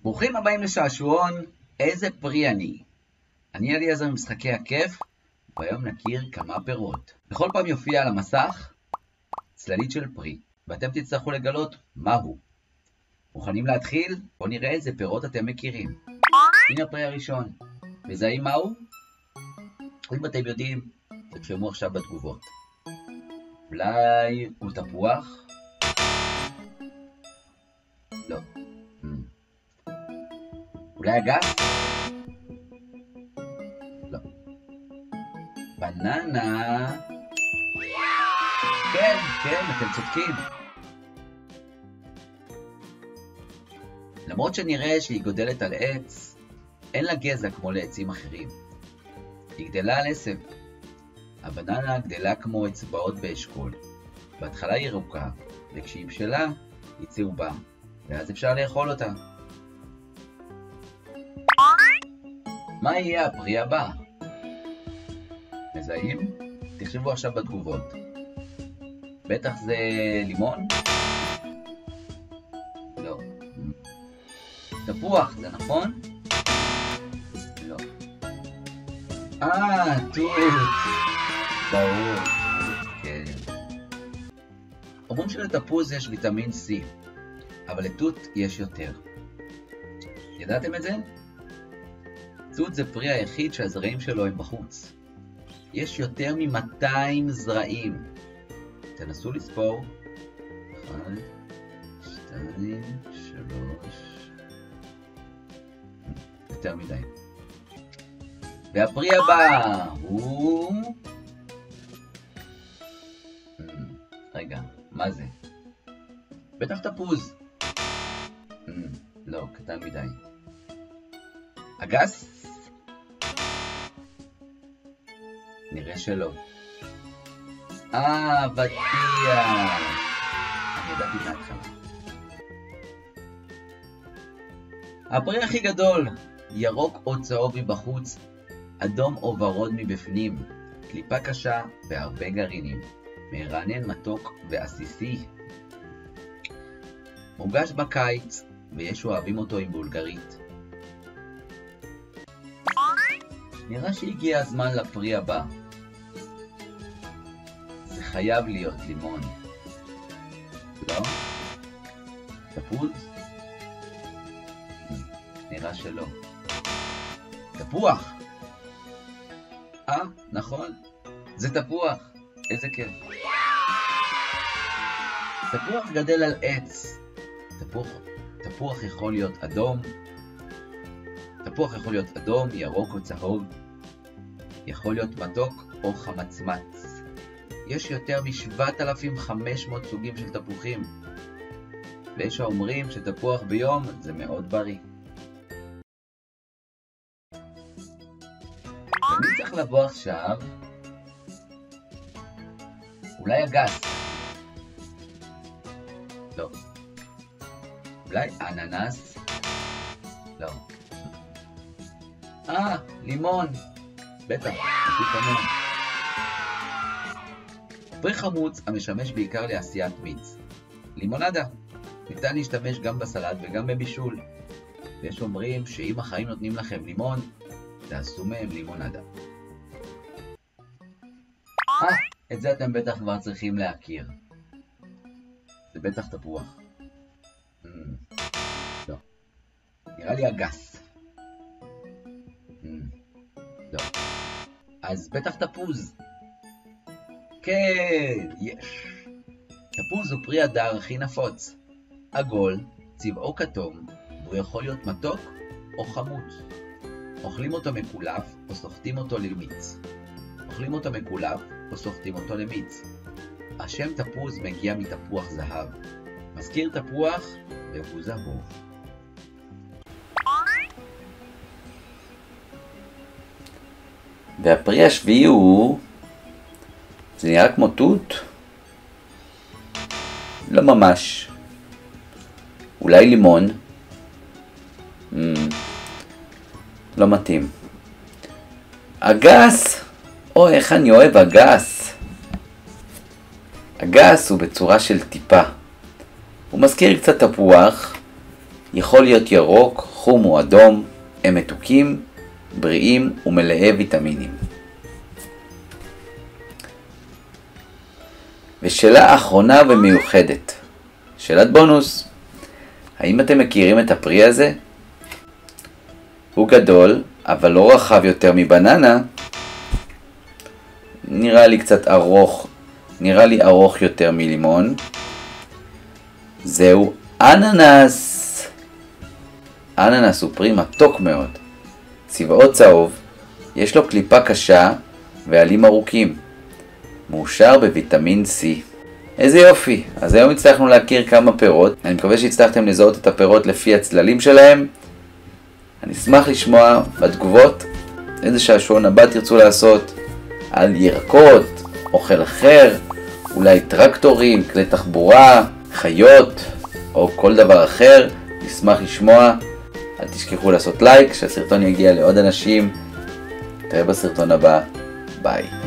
ברוכים הבאים לשעשועון, איזה פרי אני אליעזר ממשחקי הכיף, והיום נכיר כמה פירות. בכל פעם יופיע על המסך צללית של פרי, ואתם תצטרכו לגלות מהו. מוכנים להתחיל? בואו נראה איזה פירות אתם מכירים. הנה הפרי הראשון. מזהים מהו? אם אתם יודעים, תרשמו עכשיו בתגובות. אולי הוא תפוח? לא. אולי אגס? לא. בננה? כן, אתם צודקים. למרות שנראה שהיא גודלת על עץ, אין לה גזע כמו לעצים אחרים. היא גדלה על עשב. הבננה גדלה כמו אצבעות באשכול. בהתחלה היא ירוקה, וכשהיא בשלה, היא צהובה, ואז אפשר לאכול אותה. מה יהיה הפרי הבא? מזהים? תחשבו עכשיו בתגובות. בטח זה לימון? לא. תפוח, זה נכון? לא. תות. ברור. כן. אומרים שלתפוז יש ויטמין C, אבל לתות יש יותר. ידעתם את זה? תות זה פרי היחיד שהזרעים שלו הם בחוץ. יש יותר מ-200 זרעים. תנסו לספור. 1, 2, 3. יותר מדי. והפרי הבא הוא... רגע, מה זה? בטח תפוז. לא, קטן מדי. אגס? נראה שלא. בטיח. אני ידעתי מההתחלה. הפרי הכי גדול, ירוק או צהוב מבחוץ, אדום או ורוד מבפנים, קליפה קשה והרבה גרעינים, מרענן מתוק ועסיסי. מורגש בקיץ, ויש אוהבים אותו עם בולגרית. נראה שהגיע הזמן לפרי הבא. זה חייב להיות לימון. לא? תפוז? נראה שלא. תפוח! נכון. זה תפוח. איזה כיף. תפוח גדל על עץ. תפוח יכול להיות אדום. תפוח יכול להיות אדום, ירוק או צהוב. יכול להיות מתוק או חמצמץ. יש יותר מ-7,500 סוגים של תפוחים. ויש האומרים שתפוח ביום זה מאוד בריא. ומי צריך לבוא עכשיו? אולי אגס. לא. אולי אננס? לא. לימון. בטח, כמוהו. פרי חמוץ המשמש בעיקר לעשיית מיץ. לימונדה. ניתן להשתמש גם בסלט וגם בבישול. ויש אומרים שאם החיים נותנים לכם לימון, תעשו מהם לימונדה. את זה אתם בטח כבר צריכים להכיר. זה בטח תפוח. לא. נראה לי אגס. לא. אז בטח תפוז. כן, יש. תפוז הוא פרי הדר הכי נפוץ. עגול, צבעו כתום, והוא יכול להיות מתוק או חמוץ. אוכלים אותו מקולף או סוחטים אותו למיץ. השם תפוז מגיע מתפוח זהב. מזכיר תפוח והוא זהוב. והפרי השביעי הוא... זה נראה כמו תות? לא ממש. אולי לימון? לא מתאים. אגס! איך אני אוהב אגס! אגס הוא בצורה של טיפה. הוא מזכיר קצת תפוח, יכול להיות ירוק, חום או אדום, הם מתוקים, בריאים ומלאי ויטמינים. ושאלה אחרונה ומיוחדת. שאלת בונוס. האם אתם מכירים את הפרי הזה? הוא גדול, אבל לא רחב יותר מבננה. נראה לי ארוך יותר מלימון. זהו אננס. אננס הוא פרי מתוק מאוד. צבעו צהוב, יש לו קליפה קשה ועלים ארוכים. מאושר בוויטמין C. איזה יופי! אז היום הצלחנו להכיר כמה פירות. אני מקווה שהצלחתם לזהות את הפירות לפי הצללים שלהם. אני אשמח לשמוע בתגובות איזה שעשועון הבא תרצו לעשות על ירקות, אוכל אחר, אולי טרקטורים, כלי תחבורה, חיות או כל דבר אחר. נשמח לשמוע. אל תשכחו לעשות לייק, שהסרטון יגיע לעוד אנשים. נתראה בסרטון הבא. ביי.